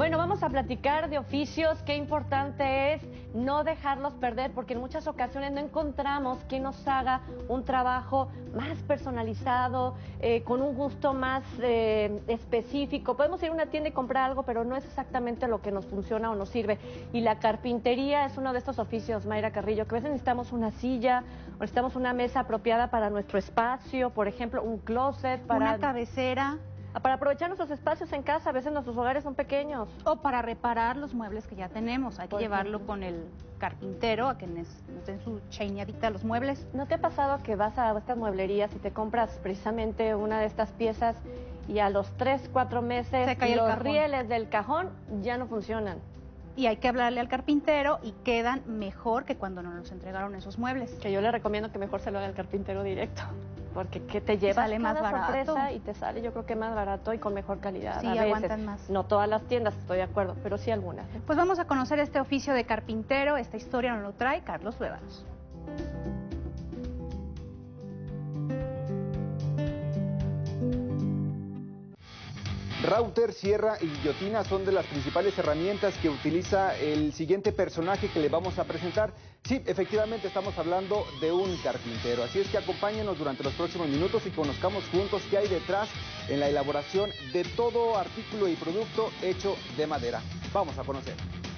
Bueno, vamos a platicar de oficios. Qué importante es no dejarlos perder, porque en muchas ocasiones no encontramos quien nos haga un trabajo más personalizado, con un gusto más específico. Podemos ir a una tienda y comprar algo, pero no es exactamente lo que nos funciona o nos sirve. Y la carpintería es uno de estos oficios, Mayra Carrillo, que a veces necesitamos una silla, o necesitamos una mesa apropiada para nuestro espacio, por ejemplo, un closet, una cabecera. Para aprovechar nuestros espacios en casa. A veces nuestros hogares son pequeños. O para reparar los muebles que ya tenemos. Hay que llevarlo con el carpintero a que nos den su chaineadita a los muebles. ¿No te ha pasado que vas a estas mueblerías y te compras precisamente una de estas piezas y a los 3, 4 meses se cae los rieles del cajón ya no funcionan? Y hay que hablarle al carpintero y quedan mejor que cuando nos entregaron esos muebles. Que yo le recomiendo que mejor se lo haga al carpintero directo. Porque que te llevas sale más barato. Sorpresa y te sale, yo creo que más barato y con mejor calidad. Sí, a veces. Aguantan más. No todas las tiendas, estoy de acuerdo, pero sí algunas. Pues vamos a conocer este oficio de carpintero. Esta historia nos lo trae Carlos Luévanos. Router, sierra y guillotina son de las principales herramientas que utiliza el siguiente personaje que le vamos a presentar. Sí, efectivamente estamos hablando de un carpintero, así es que acompáñenos durante los próximos minutos y conozcamos juntos qué hay detrás en la elaboración de todo artículo y producto hecho de madera. Vamos a conocer.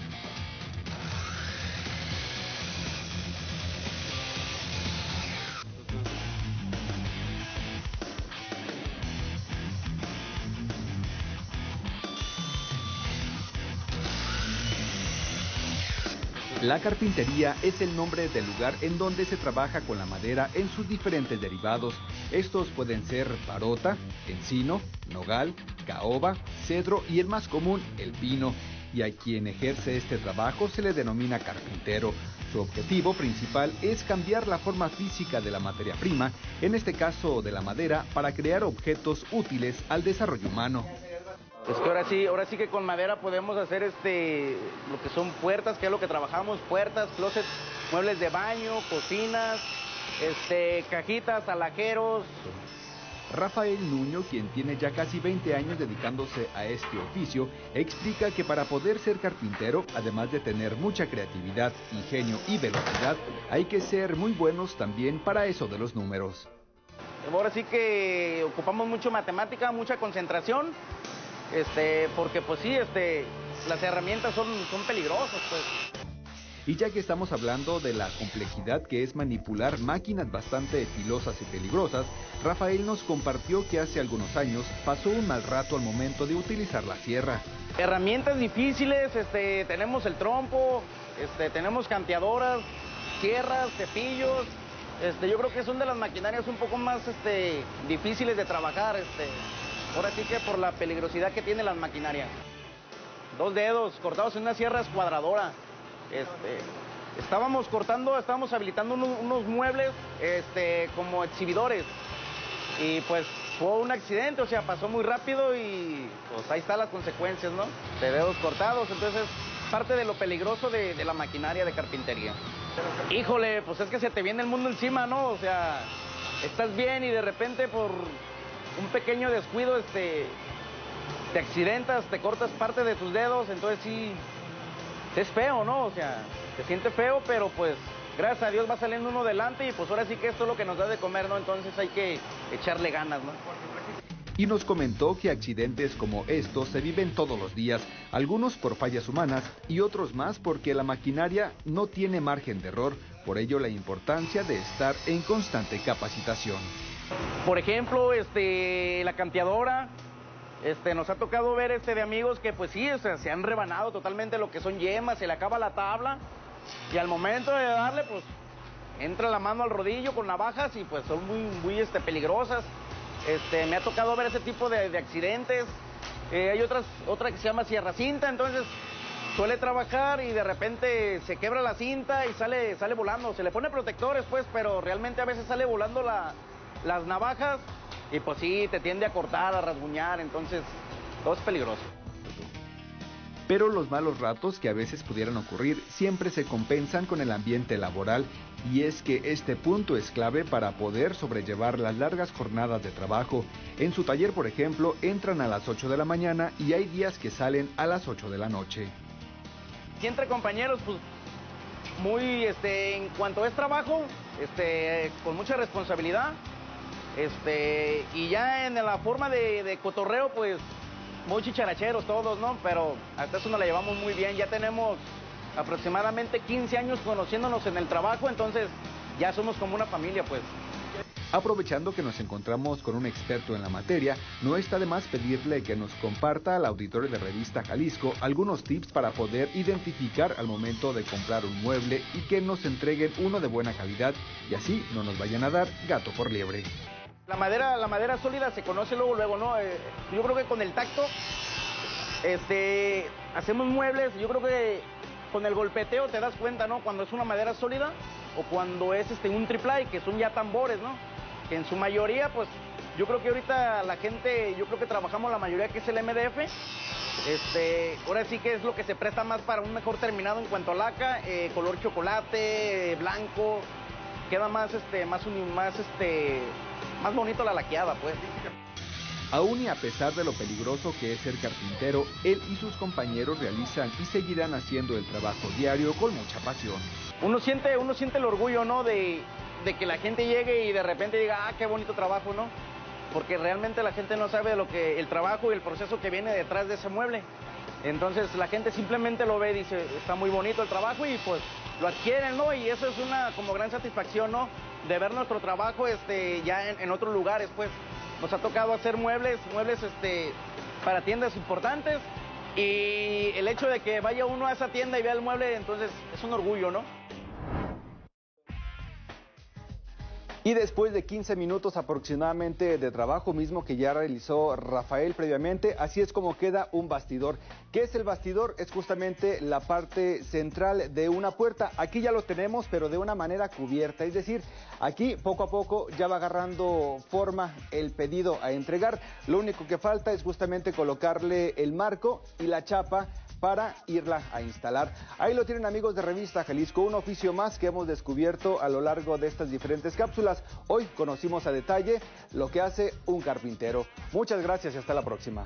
La carpintería es el nombre del lugar en donde se trabaja con la madera en sus diferentes derivados. Estos pueden ser barota, encino, nogal, caoba, cedro y el más común, el pino. Y a quien ejerce este trabajo se le denomina carpintero. Su objetivo principal es cambiar la forma física de la materia prima, en este caso de la madera, para crear objetos útiles al desarrollo humano. Es que ahora sí que con madera podemos hacer lo que son puertas, que es lo que trabajamos, puertas, closets, muebles de baño, cocinas, cajitas, alajeros. Rafael Nuño, quien tiene ya casi 20 años dedicándose a este oficio, explica que para poder ser carpintero, además de tener mucha creatividad, ingenio y velocidad, hay que ser muy buenos también para eso de los números. Ahora sí que ocupamos mucho matemática, mucha concentración. Porque pues sí, las herramientas son peligrosas, pues. Y ya que estamos hablando de la complejidad que es manipular máquinas bastante filosas y peligrosas, Rafael nos compartió que hace algunos años pasó un mal rato al momento de utilizar la sierra. Herramientas difíciles, tenemos el trompo, tenemos canteadoras, sierras, cepillos. Yo creo que son de las maquinarias un poco más difíciles de trabajar, ahora sí que por la peligrosidad que tiene la maquinaria. 2 dedos cortados en una sierra escuadradora. Estábamos habilitando unos muebles como exhibidores. Y pues fue un accidente, o sea, pasó muy rápido y pues ahí están las consecuencias, ¿no? De dedos cortados, entonces parte de lo peligroso de la maquinaria de carpintería. Híjole, pues es que se te viene el mundo encima, ¿no? O sea, estás bien y de repente por un pequeño descuido te accidentas, te cortas parte de tus dedos, entonces sí, es feo, ¿no? O sea, se siente feo, pero pues gracias a Dios va saliendo uno delante y pues ahora sí que esto es lo que nos da de comer, ¿no? Entonces hay que echarle ganas, ¿no? Y nos comentó que accidentes como estos se viven todos los días, algunos por fallas humanas y otros más porque la maquinaria no tiene margen de error, por ello la importancia de estar en constante capacitación. Por ejemplo, la canteadora, nos ha tocado ver de amigos que pues sí, se han rebanado totalmente lo que son yemas, se le acaba la tabla y al momento de darle pues entra la mano al rodillo con navajas y pues son muy peligrosas. Me ha tocado ver ese tipo de accidentes. Hay otra que se llama sierra cinta, entonces suele trabajar y de repente se quebra la cinta y sale volando. Se le pone protectores pues, pero realmente a veces sale volando las navajas y pues sí, te tiende a cortar, a rasguñar, entonces todo es peligroso. pero los malos ratos que a veces pudieran ocurrir siempre se compensan con el ambiente laboral, y es que este punto es clave para poder sobrellevar las largas jornadas de trabajo. En su taller, por ejemplo, entran a las 8 de la mañana y hay días que salen a las 8 de la noche. Y entre compañeros, pues muy, en cuanto es trabajo, con mucha responsabilidad, y ya en la forma de cotorreo, pues muy chicharacheros todos, ¿no? Pero hasta eso nos la llevamos muy bien. Ya tenemos aproximadamente 15 años conociéndonos en el trabajo, entonces ya somos como una familia, pues. Aprovechando que nos encontramos con un experto en la materia, no está de más pedirle que nos comparta al auditorio de Revista Jalisco algunos tips para poder identificar al momento de comprar un mueble y que nos entreguen uno de buena calidad y así no nos vayan a dar gato por liebre. La madera sólida se conoce luego, ¿no? Yo creo que con el tacto, hacemos muebles. Yo creo que con el golpeteo te das cuenta, ¿no? Cuando es una madera sólida o cuando es un triple, que son ya tambores, ¿no? Que en su mayoría, pues, yo creo que ahorita la gente, yo creo que trabajamos la mayoría que es el MDF. Ahora sí que es lo que se presta más para un mejor terminado en cuanto a laca, color chocolate, blanco, queda más bonito la laqueada, pues. Aún y a pesar de lo peligroso que es ser carpintero, él y sus compañeros realizan y seguirán haciendo el trabajo diario con mucha pasión. Uno siente el orgullo, ¿no? De que la gente llegue y de repente diga, ah, qué bonito trabajo, ¿no? Porque realmente la gente no sabe el trabajo y el proceso que viene detrás de ese mueble. Entonces la gente simplemente lo ve y dice, está muy bonito el trabajo, y pues lo adquieren, ¿no? Y eso es una como gran satisfacción, ¿no? De ver nuestro trabajo ya en otros lugares, pues. Nos ha tocado hacer muebles para tiendas importantes, y el hecho de que vaya uno a esa tienda y vea el mueble, entonces es un orgullo, ¿no? Y después de 15 minutos aproximadamente de trabajo mismo que ya realizó Rafael previamente, así es como queda un bastidor. ¿Qué es el bastidor? Es justamente la parte central de una puerta. Aquí ya lo tenemos, pero de una manera cubierta. Es decir, aquí poco a poco ya va agarrando forma el pedido a entregar. Lo único que falta es justamente colocarle el marco y la chapa para irla a instalar. Ahí lo tienen, amigos de Revista Jalisco, un oficio más que hemos descubierto a lo largo de estas diferentes cápsulas. Hoy conocimos a detalle lo que hace un carpintero. Muchas gracias y hasta la próxima.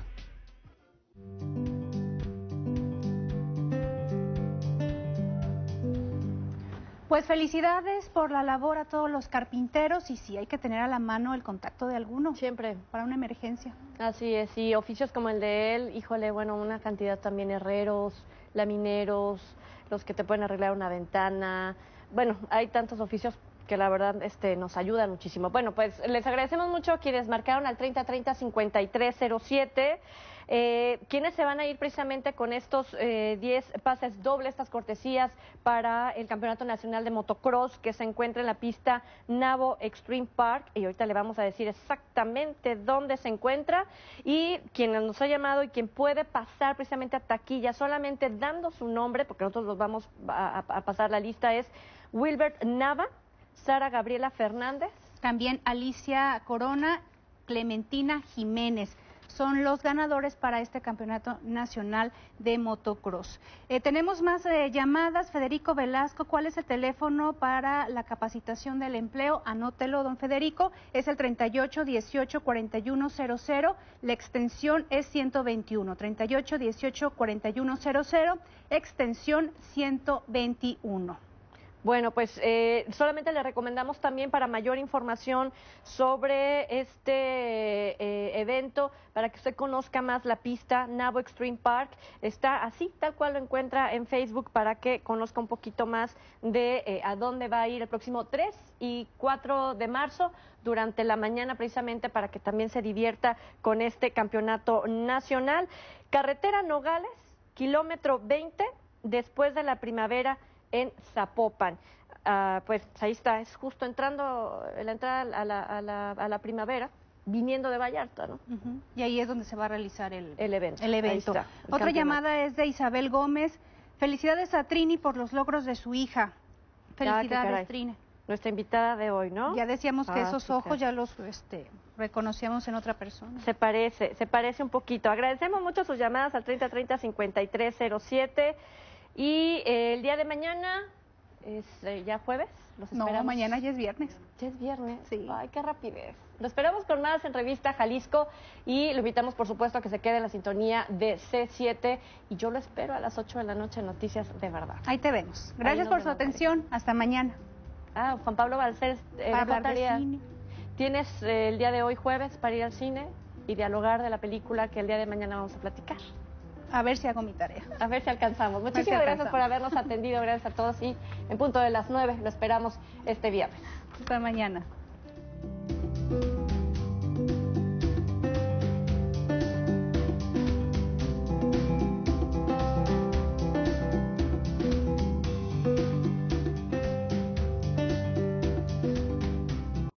Pues felicidades por la labor a todos los carpinteros, y sí, hay que tener a la mano el contacto de alguno. Siempre. Para una emergencia. Así es, y oficios como el de él, híjole, bueno, una cantidad también, herreros, lamineros, los que te pueden arreglar una ventana. Bueno, hay tantos oficios que la verdad nos ayudan muchísimo. Bueno, pues les agradecemos mucho a quienes marcaron al 3030-5307. ¿Quiénes se van a ir precisamente con estos 10 pases dobles, estas cortesías para el Campeonato Nacional de Motocross que se encuentra en la pista Navo Extreme Park? Y ahorita le vamos a decir exactamente dónde se encuentra, y quien nos ha llamado y quien puede pasar precisamente a taquilla solamente dando su nombre, porque nosotros los vamos a pasar la lista, es Wilbert Nava, Sara Gabriela Fernández. También Alicia Corona, Clementina Jiménez. Son los ganadores para este Campeonato Nacional de Motocross. Tenemos más llamadas. Federico Velasco, ¿cuál es el teléfono para la capacitación del empleo? Anótelo, don Federico. Es el 3818-4100. La extensión es 121. 3818-4100, extensión 121. Bueno, pues solamente le recomendamos también, para mayor información sobre este evento, para que usted conozca más la pista Navo Extreme Park. Está así, tal cual lo encuentra en Facebook, para que conozca un poquito más de a dónde va a ir el próximo 3 y 4 de marzo, durante la mañana, precisamente para que también se divierta con este campeonato nacional. Carretera Nogales, kilómetro 20, después de la primavera, en Zapopan. Pues ahí está, es justo entrando la entrada a la primavera, viniendo de Vallarta, ¿no? Y ahí es donde se va a realizar el evento. Ahí está, Otra llamada es de Isabel Gómez. Felicidades a Trini por los logros de su hija. Felicidades, Trini. Nuestra invitada de hoy, ¿no? Ya decíamos que esos sí, ojos claro. ya los reconocíamos en otra persona. Se parece un poquito. Agradecemos mucho sus llamadas al 3030-5307 y el día de mañana es ya jueves, los esperamos. No, mañana ya es viernes. Ya es viernes. Sí. Ay, qué rapidez. Lo esperamos con más en Revista Jalisco y lo invitamos, por supuesto, a que se quede en la sintonía de C7 y yo lo espero a las 8 de la noche en Noticias de Verdad. Ahí te vemos. Ahí Gracias nos por su vemos, atención. Hasta mañana. Juan Pablo Balcells, Para hablar de tarea. cine. Tienes el día de hoy jueves para ir al cine y dialogar de la película que el día de mañana vamos a platicar. A ver si hago mi tarea. A ver si alcanzamos. Muchísimas gracias por habernos atendido, gracias a todos y en punto de las 9 lo esperamos este viernes. Hasta mañana.